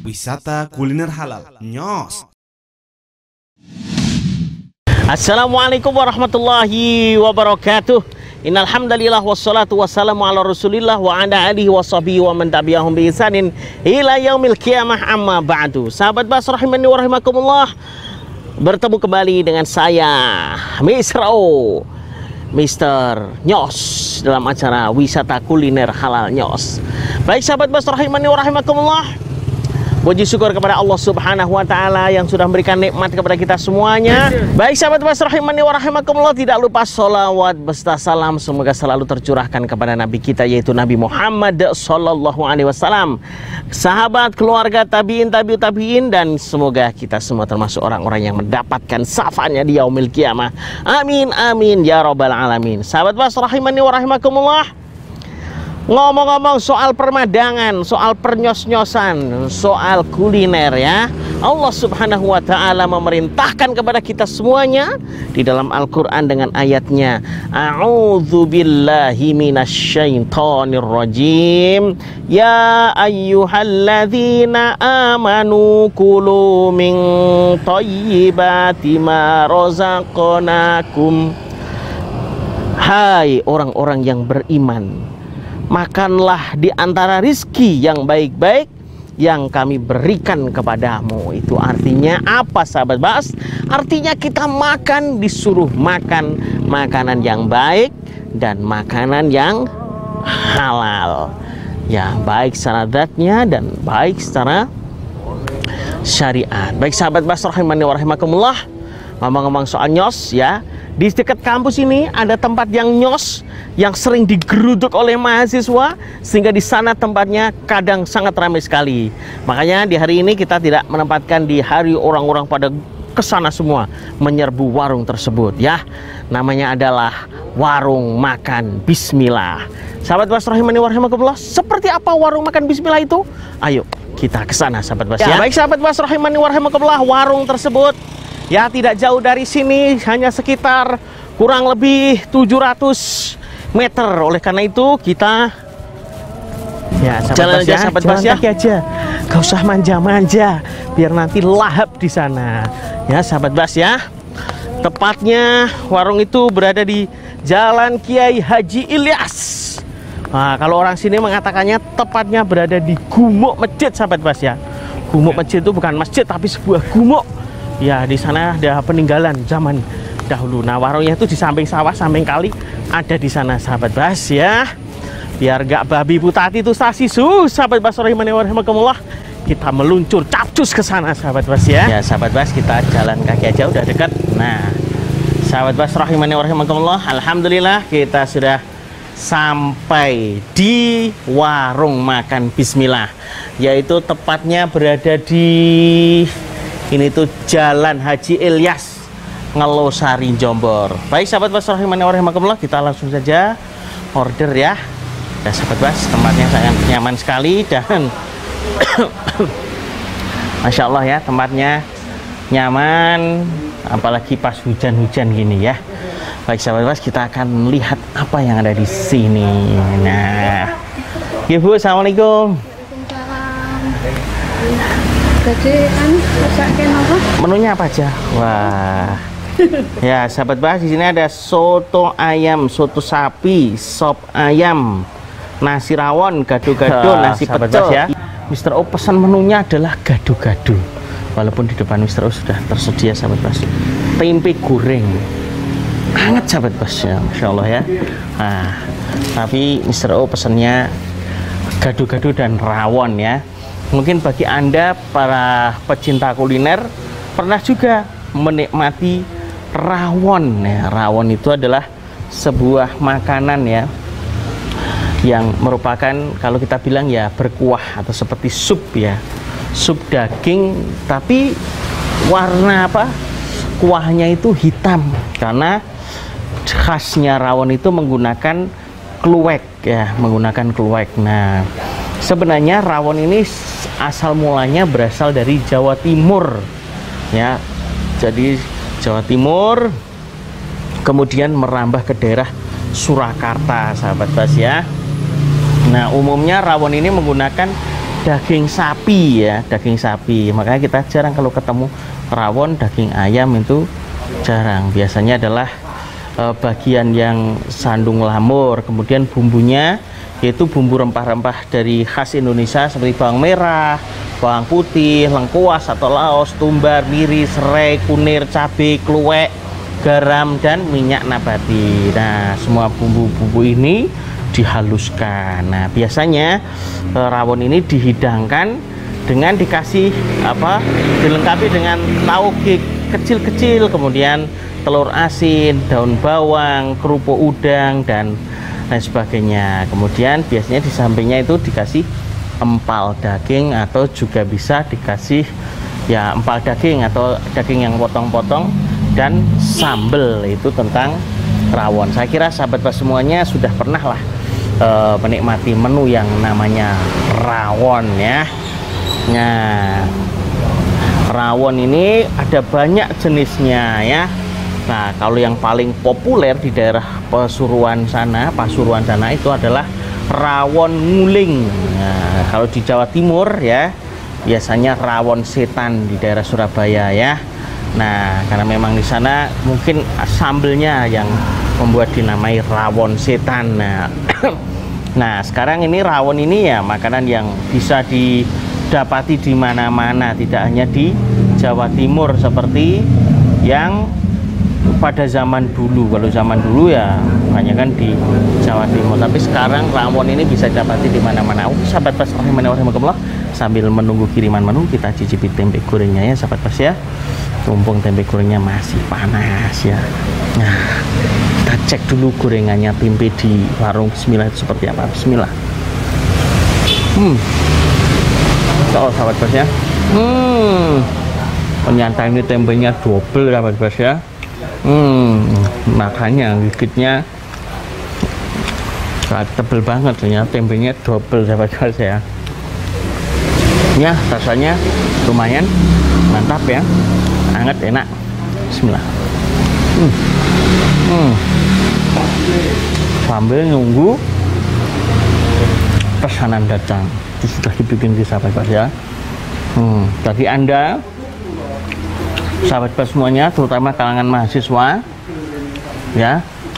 Wisata kuliner halal Nyos. Assalamualaikum warahmatullahi wabarakatuh. Innal hamdalillah wassalatu wassalamu ala Rasulillah wa ala alihi washabihi wa man tabi'ahum bi ihsanin ila yaumil qiyamah, amma ba'du. Sahabat Bas rahimani wa rahimakumullah, bertemu kembali dengan saya Mr. O, Mr. Nyos, dalam acara wisata kuliner halal Nyos. Baik sahabat Bas rahimani wa rahimakumullah, puji syukur kepada Allah Subhanahu wa taala yang sudah memberikan nikmat kepada kita semuanya. Baik sahabat Bas rahimani wa rahimakumullah, tidak lupa sholawat beserta salam semoga selalu tercurahkan kepada nabi kita, yaitu Nabi Muhammad sallallahu alaihi wasallam, sahabat, keluarga, tabiin, tabiut tabiin, dan semoga kita semua termasuk orang-orang yang mendapatkan syafaatnya di yaumil qiyamah. Amin amin ya rabbal alamin. Sahabat Bas rahimani wa rahimakumullah, ngomong-ngomong soal permadangan, soal pernyos-nyosan, soal kuliner ya, Allah Subhanahu wa ta'ala memerintahkan kepada kita semuanya di dalam Al-Quran dengan ayatnya, A'udzu billahi minasyaitonir rajim, ya ayyuhalladzina amanu kulu min thayyibati ma razaqnakum. Hai orang-orang yang beriman, makanlah di antara rizki yang baik-baik yang kami berikan kepadamu. Itu artinya apa sahabat Bas? Artinya kita makan, disuruh makan makanan yang baik dan makanan yang halal ya, baik secara zatnya dan baik secara syariat. Baik sahabat Bas rahimani wa rahimakumullah, ngomong-ngomong soal nyos ya, di dekat kampus ini ada tempat yang nyos yang sering digeruduk oleh mahasiswa, sehingga di sana tempatnya kadang sangat ramai sekali. Makanya di hari ini kita tidak menempatkan di hari orang-orang pada kesana semua menyerbu warung tersebut ya. Namanya adalah warung makan Bismillah. Sahabat Bas rahimani wa rahimakumullah, seperti apa warung makan Bismillah itu? Ayo kita ke sana sahabat Bas ya. Baik sahabat Bas rahimani wa rahimakumullah, warung tersebut ya tidak jauh dari sini, hanya sekitar kurang lebih 700 meter. Oleh karena itu kita ya jalan aja sahabat Bas ya, kaki aja, gak usah manja-manja biar nanti lahap di sana ya sahabat Bas ya. Tepatnya warung itu berada di Jalan Kiai Haji Ilyas. Nah, kalau orang sini mengatakannya tepatnya berada di gumuk masjid sahabat Bas ya. Gumuk masjid itu bukan masjid tapi sebuah gumuk. Ya, di sana ada peninggalan zaman dahulu. Nah, warungnya itu di samping sawah, samping kali, ada di sana sahabat Bas ya. Biar gak babi putati itu stasi sahabat Bas rahimani wa rahimakumullah, kita meluncur capcus ke sana sahabat Bas ya. Ya sahabat Bas, kita jalan kaki aja udah dekat. Nah, sahabat Bas rahimani wa rahimakumullah, alhamdulillah kita sudah sampai di warung makan Bismillah, yaitu tepatnya berada di ini tuh Jalan Haji Ilyas, Ngelosari, Jombor. Baik sahabat Bas rahimani wa rahimakumullah, kita langsung saja order ya. Ya sahabat Bas, tempatnya sangat nyaman sekali dan Masya Allah ya, tempatnya nyaman, apalagi pas hujan-hujan gini ya. Baik sahabat Bas, kita akan lihat apa yang ada di sini. Nah, Ibu, assalamualaikum. Menunya apa aja? Wah. Ya, sahabat Bas, di sini ada soto ayam, soto sapi, sop ayam, nasi rawon, gado-gado, nasi pecel ya. Mr. O pesan menunya adalah gado-gado. Walaupun di depan Mr. O sudah tersedia sahabat Bas tempe goreng. Hangat sahabat Bas ya, Masya Allah ya. Nah, tapi Mr. O pesannya gado-gado dan rawon ya. Mungkin bagi Anda para pecinta kuliner pernah juga menikmati rawon ya. Rawon itu adalah sebuah makanan ya yang merupakan, kalau kita bilang ya, berkuah atau seperti sup ya, sup daging, tapi warna apa, kuahnya itu hitam karena khasnya rawon itu menggunakan kluwek ya, menggunakan kluwek. Nah, sebenarnya rawon ini asal mulanya berasal dari Jawa Timur ya. Jadi Jawa Timur kemudian merambah ke daerah Surakarta sahabat Bas ya. Nah, umumnya rawon ini menggunakan daging sapi ya, daging sapi. Makanya kita jarang kalau ketemu rawon daging ayam, itu jarang. Biasanya adalah bagian yang sandung lamur, kemudian bumbunya yaitu bumbu rempah-rempah dari khas Indonesia seperti bawang merah, bawang putih, lengkuas atau laos, tumbar, miri, serai, kunir, cabai, kluwek, garam, dan minyak nabati. Nah, semua bumbu-bumbu ini dihaluskan. Nah, biasanya rawon ini dihidangkan dengan dikasih dilengkapi dengan tauge kecil-kecil, kemudian telur asin, daun bawang, kerupuk udang, dan lain sebagainya. Kemudian biasanya di sampingnya itu dikasih empal daging, atau juga bisa dikasih ya empal daging atau daging yang potong-potong, dan sambel. Itu tentang rawon. Saya kira sahabat Bas semuanya sudah pernah lah menikmati menu yang namanya rawon ya. Nah, rawon ini ada banyak jenisnya ya. Nah, kalau yang paling populer di daerah Pasuruan sana itu adalah rawon nguling. Nah, kalau di Jawa Timur ya biasanya rawon setan di daerah Surabaya ya. Nah, karena memang di sana mungkin sambelnya yang membuat dinamai rawon setan. Nah, sekarang ini rawon ini ya makanan yang bisa didapati di mana-mana, tidak hanya di Jawa Timur seperti yang pada zaman dulu. Kalau zaman dulu ya hanya kan di Jawa Timur, tapi sekarang rawon ini bisa didapati di mana-mana. Sahabat Bas rahimakumullah, sambil menunggu kiriman menu kita cicipi tempe gorengnya ya sahabat Bas ya. Mumpung tempe gorengnya masih panas ya. Nah, kita cek dulu gorengannya tempe di warung Bismillah itu seperti apa. Bismillah. Oh sahabat Bas ya. Ternyata ini tempenya double sahabat Bas ya. Makanya gigitnya tebel banget, ternyata tempenya double sahabat Bas ya. Ya, rasanya lumayan mantap ya, hangat, enak. Bismillah. Sambil nunggu pesanan datang, itu sudah dibikin di sahabat Bas ya. Tadi Anda sahabat Bas semuanya, terutama kalangan mahasiswa ya,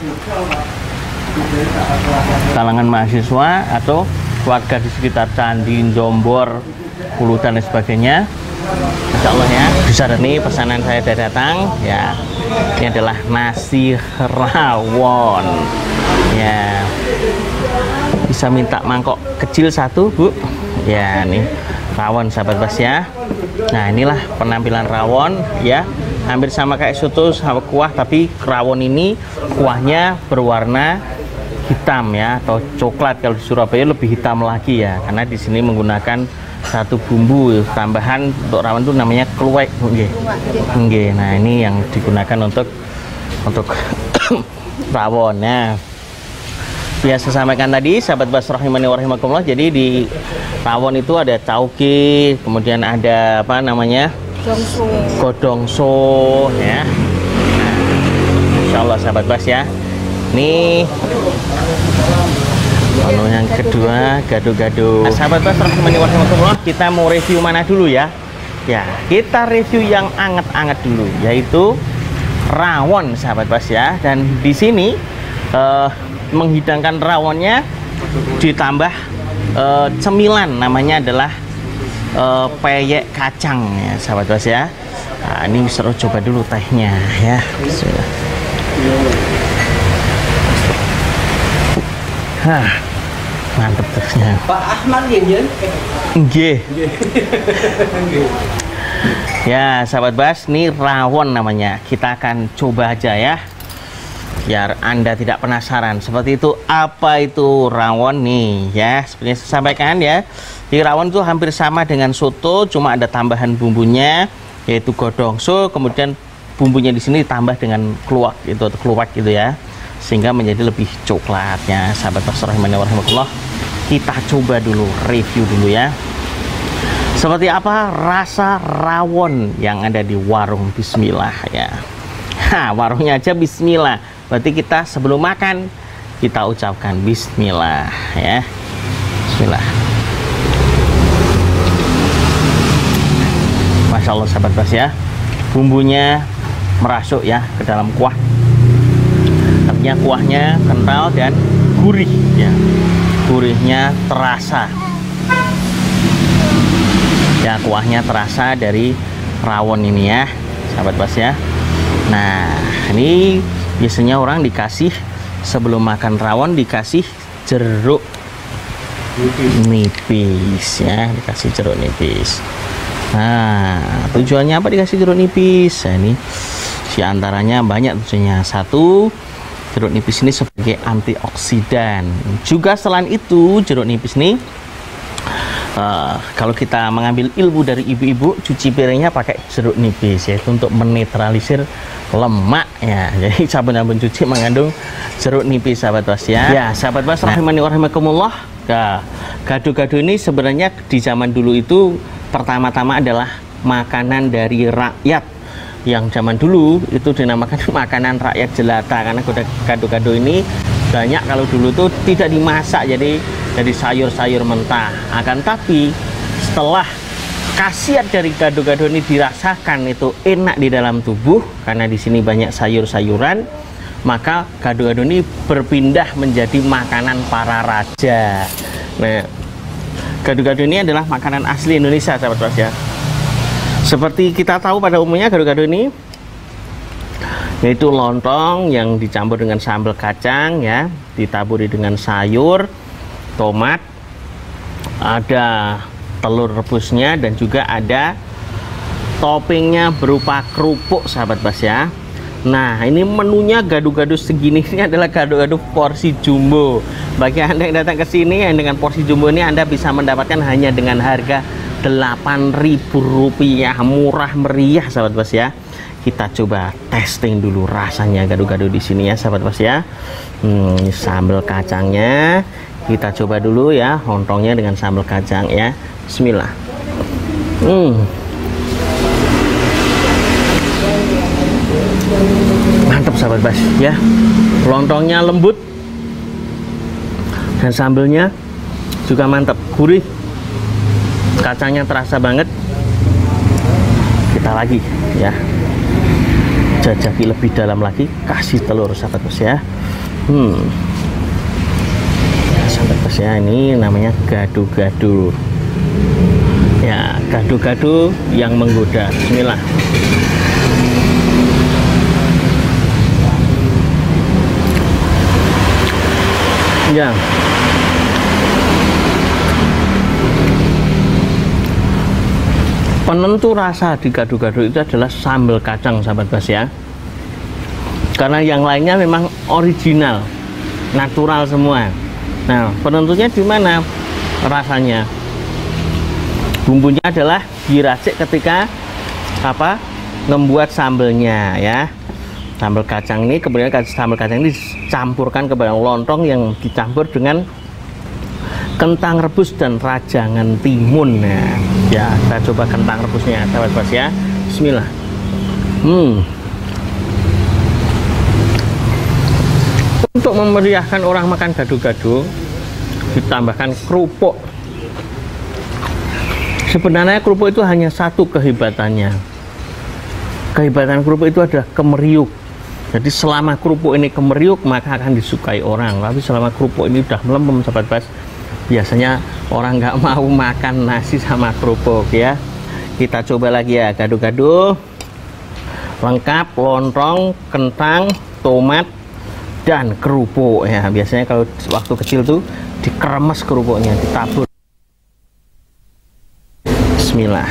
kalangan mahasiswa atau warga di sekitar Candi, Jombor, Hulu dan lain sebagainya, insya Allah ya bisa. Nih pesanan saya sudah datang ya. Ini adalah nasi rawon ya. Bisa minta mangkok kecil satu Bu ya. Nih rawon sahabat Bas ya. Nah, inilah penampilan rawon ya, hampir sama kayak soto sama kuah, tapi rawon ini kuahnya berwarna hitam ya, atau coklat. Kalau di Surabaya lebih hitam lagi ya, karena di sini menggunakan satu bumbu tambahan untuk rawon itu namanya kluwek. Nah, ini yang digunakan untuk rawon ya. Biasa sampaikan tadi sahabat Bas rahimani wa rahimakumullah, jadi di rawon itu ada tauge, kemudian ada apa namanya godongso ya. Nah, insya Allah sahabat Bas ya. Ini menu yang kedua, gado-gado. Nah, sahabat Bas rahimani wa rahimakumullah, kita mau review mana dulu ya? Ya, kita review yang anget-anget dulu, yaitu rawon sahabat Bas ya. Dan di sini menghidangkan rawonnya ditambah cemilan, namanya adalah peyek kacang ya sahabat Bas ya. Nah, ini seru, coba dulu tehnya ya. Bismillah. Mantep tehnya Pak Ahmad nggih. Ya sahabat Bas, ini rawon namanya. Kita akan coba aja ya, biar Anda tidak penasaran seperti itu. Apa itu rawon nih ya? Seperti yang saya sampaikan ya, di rawon itu hampir sama dengan soto, cuma ada tambahan bumbunya yaitu godongso, kemudian bumbunya di sini ditambah dengan kluwak itu, atau kluwak gitu ya, sehingga menjadi lebih coklatnya. Sahabat Bas rahimani wa rahimakumullah, kita coba dulu, review dulu ya, seperti apa rasa rawon yang ada di warung Bismillah ya. Warungnya aja Bismillah, berarti kita sebelum makan kita ucapkan Bismillah ya. Bismillah. Masya Allah sahabat bas ya, bumbunya merasuk ya ke dalam kuah. Artinya kuahnya kental dan gurih ya, gurihnya terasa ya, kuahnya terasa dari rawon ini ya sahabat bas ya. Nah ini biasanya orang dikasih sebelum makan rawon dikasih jeruk nipis ya, dikasih jeruk nipis. Nah tujuannya apa dikasih jeruk nipis? Nah, ini diantaranya banyak tujuannya. Satu, jeruk nipis ini sebagai antioksidan. Juga selain itu jeruk nipis ini kalau kita mengambil ilmu dari ibu-ibu, cuci piringnya pakai jeruk nipis yaitu untuk menetralisir lemak ya. Jadi sabun-sabun cuci mengandung jeruk nipis sahabat bas ya. Ya sahabat bas rahimani wa rahimakumullah. Nah, gado-gado ini sebenarnya di zaman dulu itu pertama-tama adalah makanan dari rakyat. Yang zaman dulu itu dinamakan makanan rakyat jelata, karena gado-gado ini banyak kalau dulu tuh tidak dimasak, jadi sayur-sayur mentah. Akan tapi setelah khasiat dari gado-gado ini dirasakan itu enak di dalam tubuh karena di sini banyak sayur-sayuran, maka gado-gado ini berpindah menjadi makanan para raja. Nah, gado-gado ini adalah makanan asli Indonesia sahabat bas ya. Seperti kita tahu pada umumnya gado-gado ini yaitu lontong yang dicampur dengan sambal kacang ya, ditaburi dengan sayur, tomat, ada telur rebusnya, dan juga ada toppingnya berupa kerupuk sahabat bas ya. Nah ini menunya gado-gado segini ini adalah gado-gado porsi jumbo. Bagi Anda yang datang ke sini yang dengan porsi jumbo ini, Anda bisa mendapatkan hanya dengan harga Rp8.000, murah meriah sahabat bas ya. Kita coba testing dulu rasanya gado-gado di sini ya sahabat bas ya. Sambal kacangnya kita coba dulu ya, lontongnya dengan sambal kacang ya. Bismillah. Mantap sahabat bas ya, lontongnya lembut dan sambalnya juga mantap, gurih, kacangnya terasa banget. Kita lagi ya, jajaki lebih dalam lagi, kasih telur sahabat bas ya. Ya sahabat bas ya, ini namanya gado-gado ya, gado-gado yang menggoda. Bismillah. Ya, penentu rasa di gado-gado itu adalah sambal kacang sahabat bas ya, karena yang lainnya memang original, natural semua. Nah penentunya di mana rasanya? Bumbunya adalah diracik ketika apa membuat sambelnya ya. Sambal kacang ini kemudian sambal kacang ini dicampurkan kepada lontong yang dicampur dengan kentang rebus dan rajangan timun. Nah, ya kita coba kentang rebusnya sahabat bas ya. Bismillah. Untuk memeriahkan orang makan gado-gado ditambahkan kerupuk. Sebenarnya kerupuk itu hanya satu kehebatannya. Kehebatan kerupuk itu adalah kemeriuk. Jadi selama kerupuk ini kemeriuk maka akan disukai orang. Tapi selama kerupuk ini udah melempem sahabat bas, biasanya orang nggak mau makan nasi sama kerupuk ya. Kita coba lagi ya, gado-gado lengkap lontong, kentang, tomat, dan kerupuk ya. Biasanya kalau waktu kecil tuh dikeremes kerupuknya, ditabur. Bismillah.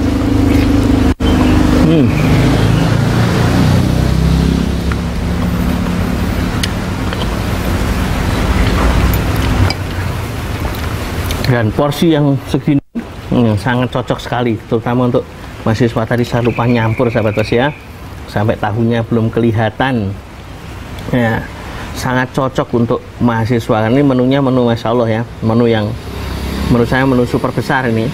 Dan porsi yang segini sangat cocok sekali, terutama untuk mahasiswa tadi. Saya lupa nyampur sahabat bas ya, sampai tahunya belum kelihatan ya, sangat cocok untuk mahasiswa. Ini menunya menu Masya Allah ya, menu yang menurut saya menu super besar ini.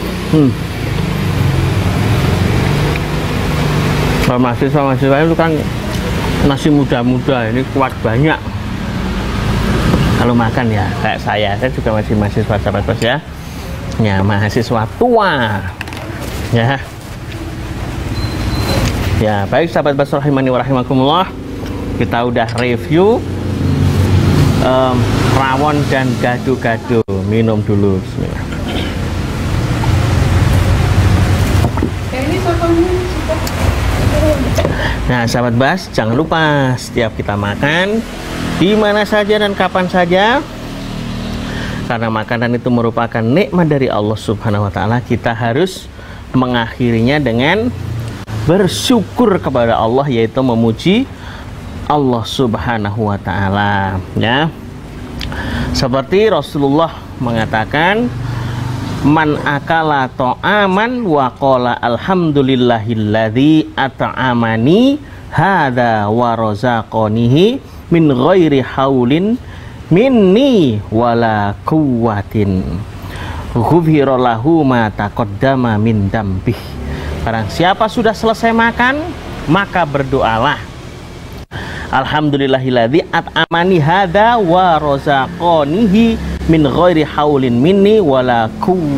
Kalau mahasiswa itu kan nasi muda-muda, ini kuat banyak kalau makan ya. Kayak saya juga masih mahasiswa sahabat bas ya, ya mahasiswa tua ya. Ya, baik sahabat Bas rahimani wa rahimakumullah. Kita udah review rawon dan gado-gado. Minum dulu. Bismillah. Nah, sahabat Bas, jangan lupa setiap kita makan di mana saja dan kapan saja, karena makanan itu merupakan nikmat dari Allah Subhanahu wa taala, kita harus mengakhirinya dengan bersyukur kepada Allah, yaitu memuji Allah Subhanahu wa taala, ya. Seperti Rasulullah mengatakan, man akala ta'aman wa qala alhamdulillahilladzi at'amani hadza wa razaqanihi min ghairi haulin minni wala quwwatin ghufira lahu ma taqaddama min dambih. Barang siapa sudah selesai makan, maka berdoalah, alhamdulillahilladzi at'amani hadza wa razaqanihi min ghairi haulin minni wala quwwah.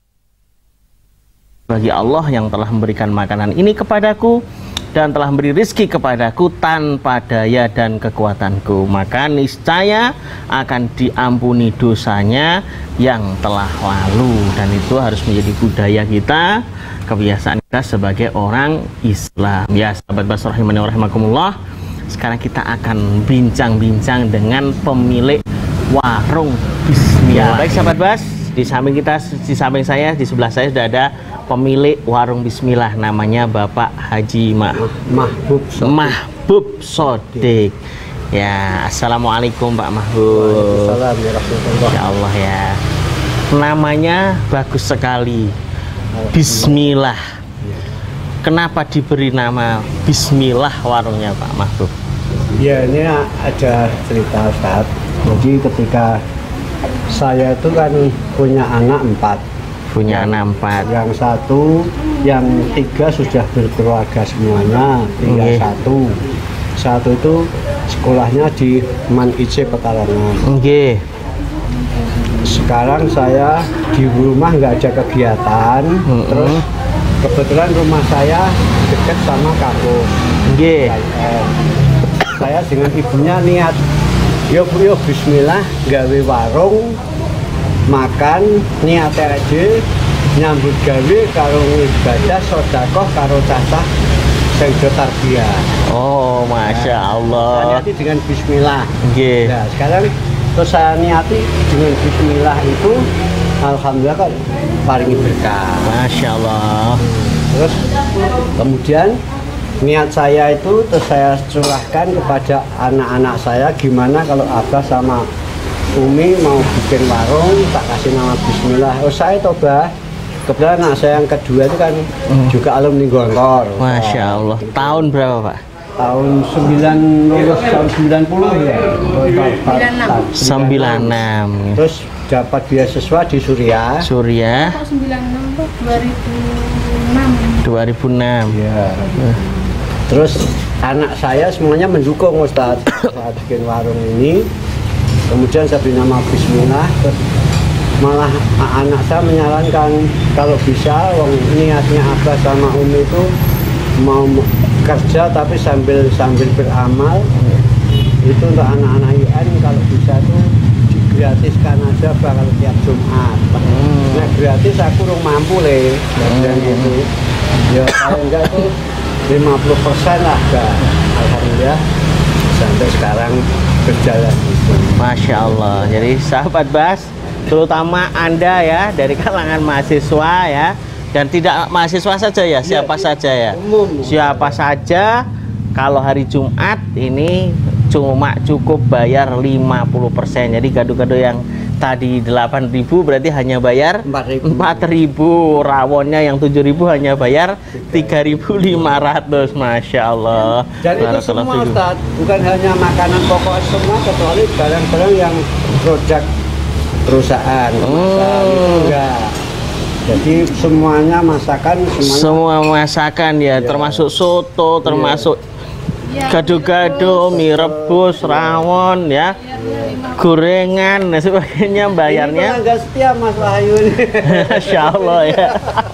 Bagi Allah yang telah memberikan makanan ini kepadaku dan telah memberi rizki kepadaku tanpa daya dan kekuatanku, maka niscaya akan diampuni dosanya yang telah lalu. Dan itu harus menjadi budaya kita, kebiasaan kita sebagai orang Islam. Ya sahabat Bas rahimani wa rahimakumullah, sekarang kita akan bincang-bincang dengan pemilik warung Bismillah. Ya, baik sahabat Bas, di samping kita, di samping saya, di sebelah saya sudah ada pemilik warung Bismillah, namanya Bapak Haji Mahbub Sodik. Ya, assalamualaikum Pak Mahbub. Waalaikumsalam. Ya Allah ya, namanya bagus sekali, Bismillah. Kenapa diberi nama Bismillah warungnya Pak Mahbub? Ya, ini ada cerita Ustaz. Jadi ketika saya itu kan punya anak 4. Punya anak 4. Yang 1, yang 3 sudah berkeluarga semuanya, tinggal 1. 1 itu sekolahnya di Man IC Pekalongan. Sekarang saya di rumah nggak ada kegiatan, terus kebetulan rumah saya dekat sama kampus. Saya dengan ibunya niat, yuk Bismillah gawe warung makan, niatnya aja nyambut gawe karo ibadah sedekah karo cacah sing tarbiyah. Oh, masya Allah. Saya niati dengan Bismillah. Nah, sekarang terus saya niati dengan Bismillah itu, alhamdulillah kan paling berkah. Masya Allah. Terus kemudian niat saya itu terus saya curahkan kepada anak-anak saya, gimana kalau Abah sama Umi mau bikin warung, tak kasih nama Bismillah. Oh, saya coba. Kebetulan anak saya yang kedua itu kan juga alumni Gontor. Masya Allah. Tahun berapa Pak? Tahun 90 ya. 96. Terus dapat beasiswa di Suriah. 2006. Ya. Terus anak saya semuanya mendukung Ustadz saat bikin warung ini. Kemudian saya beri nama Bismillah. Terus malah anak saya menyarankan kalau bisa, niatnya Abah sama Umi itu mau kerja tapi sambil beramal. Itu untuk anak-anak IN kalau bisa tuh digratiskan aja bakal tiap Jumat. Nah, gratis aku kurang mampu dan gitu. Ya kalau enggak tuh 50% lah Kak. Alhamdulillah sampai sekarang berjalan gitu. Masya Allah. Jadi sahabat Bas, terutama Anda ya dari kalangan mahasiswa ya, dan tidak mahasiswa saja ya, siapa saja ya, siapa saja, kalau hari Jumat ini cuma cukup bayar 50%. Jadi gado-gado yang tadi 8.000 berarti hanya bayar 4.000. Rawonnya yang 7.000 hanya bayar 3.500. Masya Allah. Dan itu semua Ustaz, bukan hanya makanan pokok semua, kecuali barang-barang yang produk perusahaan. Itu enggak. Jadi semuanya masakan, semua masakan ya, termasuk soto, termasuk gado-gado, mie rebus, rawon ya, gorengan dan sebagainya, bayarnya. Ini pelanggan setia Mas Wahyu. Masya Allah ya.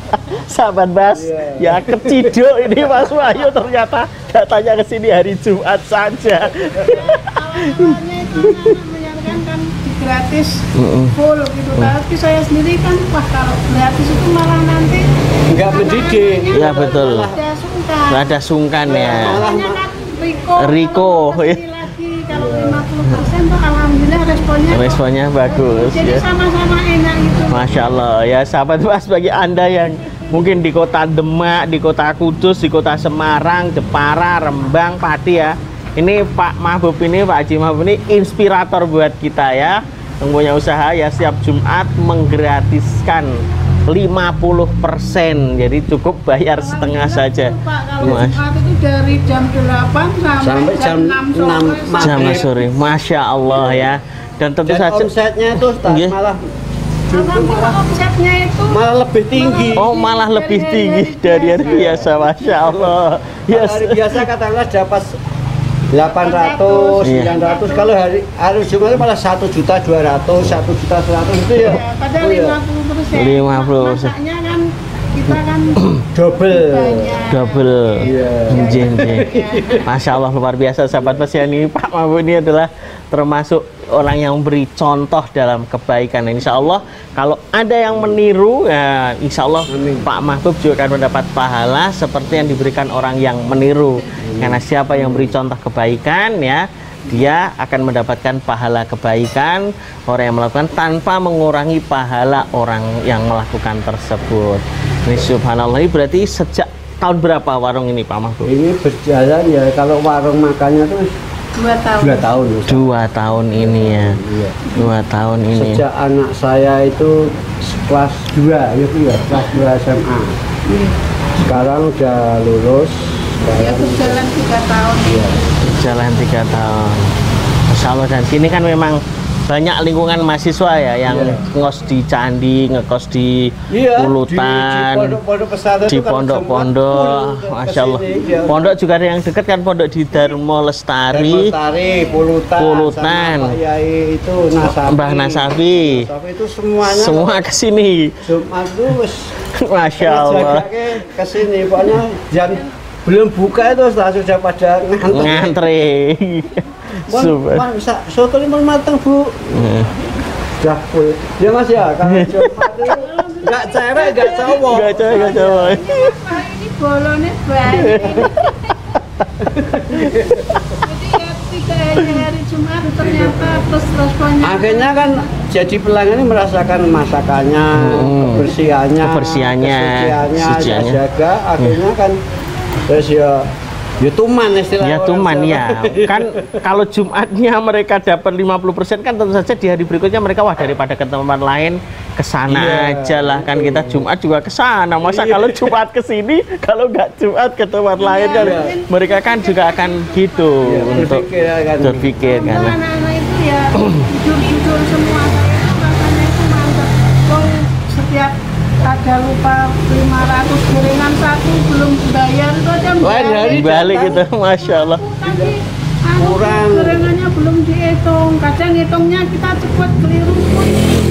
sahabat Bas, ya keciduk ini Mas Wahyu ternyata datanya ke sini hari Jumat saja. Awalnya itu anak menyarankan kan gratis full gitu, tapi saya sendiri kan wah kalau gratis itu malah nanti Nggak mendidik. Iya betul. ada sungkan. Ada sungkan ya. Makanya kan Riko, kalau kesini lagi kalau 50% tuh alhamdulillah Responnya bagus jadi ya. sama-sama enak gitu. Masya Allah ya sahabat Bas, bagi Anda yang mungkin di kota Demak, di kota Kudus, di kota Semarang, Jepara, Rembang, Pati ya. Ini Pak Mahbub ini, Pak Haji Mahbub ini inspirator buat kita ya. Yang punya usaha ya setiap Jumat menggratiskan 50%, jadi cukup bayar setengah saja. Pak, kalau Jumat itu dari jam 8 sampai jam 6 Jam sore, Masya Allah ya. Dan tentu Dan saja omsetnya itu Ustaz, Iya. malah Alhamdulillah omsetnya itu malah lebih tinggi. oh malah lebih tinggi dari hari biasa, Masya Allah. Yes. Hari biasa katakanlah dapat 800, Iya. 900. Kalau hari Jumat itu malah 1.200.000, 1.100.000 itu ya. padahal 50%. 50%. Masaknya kan kita kan Double. banyak. Double. Iya. Nggih, nggih. Masya Allah luar biasa sahabat Bas ya. Ini Pak Mahbub ini adalah termasuk orang yang memberi contoh dalam kebaikan. Insya Allah kalau ada yang meniru ya insya Allah Amin. Pak Mahbub juga akan mendapat pahala seperti yang diberikan orang yang meniru. Karena siapa yang beri contoh kebaikan ya, dia akan mendapatkan pahala kebaikan orang yang melakukan tanpa mengurangi pahala orang yang melakukan tersebut. Ini subhanallah, ini berarti sejak tahun berapa warung ini Pak Mahbub? Ini berjalan ya, kalau warung makannya tuh 2 tahun. 2 tahun. Ustaz. 2 tahun ini ya. Iya. 2 tahun ini. Sejak anak saya itu kelas 2 gitu ya, kelas 2 SMA. Sekarang udah lulus. Ya berjalan 3 tahun. Iya. Jalan 3 tahun. Masya Allah, dan sini kan memang banyak lingkungan mahasiswa ya yang Iya. ngekos di Candi, ngekos di Iya, Ulutan, di pondok-pondok pesantren di itu kan pondok-pondok, semua full Masya Allah. kesini, iya. Pondok juga ada yang dekat kan, pondok di Darmo Lestari, Lestari, Pulutan, Pulutan. sama Pak Yai itu Nasafi. Mbah Nasafi. Nasafi itu semuanya semua ke sini. Jumat itu wis Masya Allah. ke sini, pokoknya jam belum buka itu sudah pada Ngantri. Super. Soto limon matang Bu. Udah full. Ya Mas ya, kalau Jumat itu nggak cewek, nggak cowok. Gak cowok, gak cowok. Wah, ini bolonnya banyak. Jadi ya tidak hanya hari Jumat ternyata terus responnya. Akhirnya kan jadi pelanggan ini merasakan masakannya, kebersihannya, kesuciannya. saya jaga. Akhirnya kan terus ya tuman istilahnya. Ya orang tuman Jawa. ya. Kan kalau Jumatnya mereka dapat 50% kan tentu saja di hari berikutnya mereka wah daripada ke tempat lain ke sana Iya, aja lah kan betul. kita Jumat juga ke sana. Masa Iya. kalau Jumat ke sini kalau nggak Jumat ke tempat lain kan Iya. mereka kan juga akan gitu Iya, untuk berpikir kan. berpikir Untuk kan. anak-anak itu ya jujur-jujur semua, saya itu rasanya itu mantap. Oh, setiap ada lupa 500 gorengan satu belum bayar itu aja Wah, dari Balik gitu, Masya Allah. Tadi Kurang. gorengannya belum dihitung, kadang hitungnya kita cepat keliru pun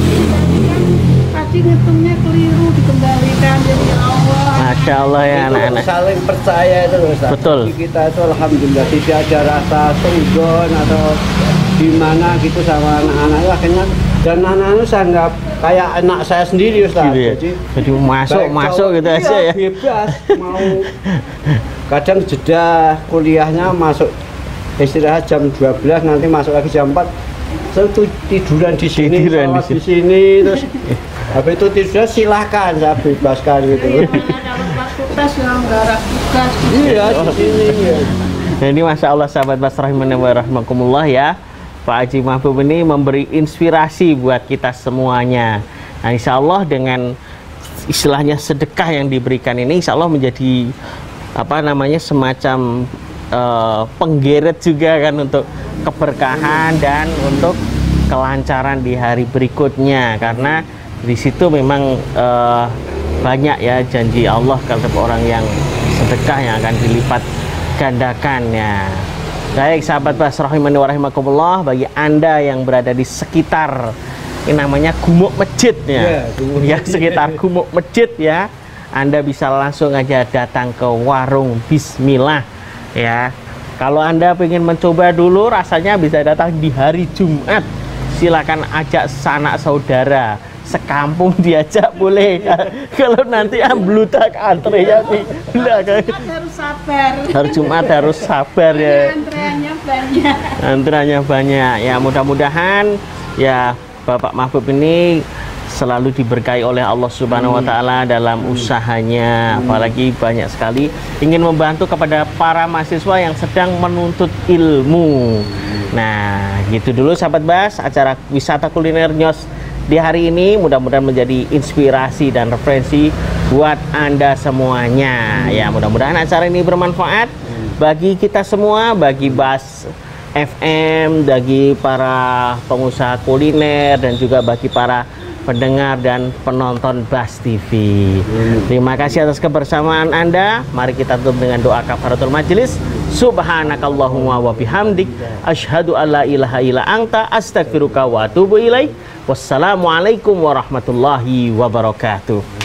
tadi ngitungnya keliru dikembalikan, jadi ya Allah. Masya Allah ya Itu anak-anak. saling percaya itu loh Ustaz. Betul. Jadi kita itu alhamdulillah tidak ada rasa sunggon atau gimana gitu sama anak-anak. Akhirnya dan anak-anak saya anggap kayak anak saya sendiri Ustaz. Gitu ya. Jadi masuk baik masuk cowok, gitu iya, aja ya. bebas mau kadang jeda kuliahnya masuk istirahat jam 12 nanti masuk lagi jam 4 terus tiduran di sini Tiduran di sholat di sini terus habis itu tidur silahkan saya bebaskan gitu. Kalau waktu tes yang garap tugas Iya di sini ya. Nah, ini Masya Allah sahabat Bas rahimani wa rahmakumullah ya. Pak Haji Mahbub ini memberi inspirasi buat kita semuanya. Nah insya Allah dengan istilahnya sedekah yang diberikan ini insya Allah menjadi apa namanya semacam penggeret juga kan untuk keberkahan dan untuk kelancaran di hari berikutnya, karena di situ memang banyak ya janji Allah kepada orang yang sedekah yang akan dilipat gandakannya. Baik sahabat Bas rahimani wa rahimakumullah, bagi Anda yang berada di sekitar ini namanya Gumuk Masjid ya. Gumuk Ya Masjid. sekitar Gumuk Masjid ya. Anda bisa langsung aja datang ke warung Bismillah ya. Kalau Anda pengen mencoba dulu rasanya bisa datang di hari Jumat. Silakan ajak sanak saudara, sekampung diajak boleh. Kalau nanti amblutak antrenya di belakang. Harus sabar. Hari Jumat harus sabar ya. Antreannya banyak. Antreannya banyak. Ya mudah-mudahan ya Bapak Mahbub ini selalu diberkahi oleh Allah Subhanahu wa taala dalam usahanya. Apalagi banyak sekali ingin membantu kepada para mahasiswa yang sedang menuntut ilmu. Nah, gitu dulu sahabat Bas, acara wisata kuliner Nyos di hari ini mudah-mudahan menjadi inspirasi dan referensi buat Anda semuanya. Ya, mudah-mudahan acara ini bermanfaat bagi kita semua, bagi Bas FM, bagi para pengusaha kuliner dan juga bagi para pendengar dan penonton Bas TV. Terima kasih atas kebersamaan Anda. Mari kita tutup dengan doa kafaratul majelis. Subhanakallahumma wa bihamdik asyhadu alla ilaha illa anta astaghfiruka wa atubu ilaik. Wassalamualaikum warahmatullahi wabarakatuh.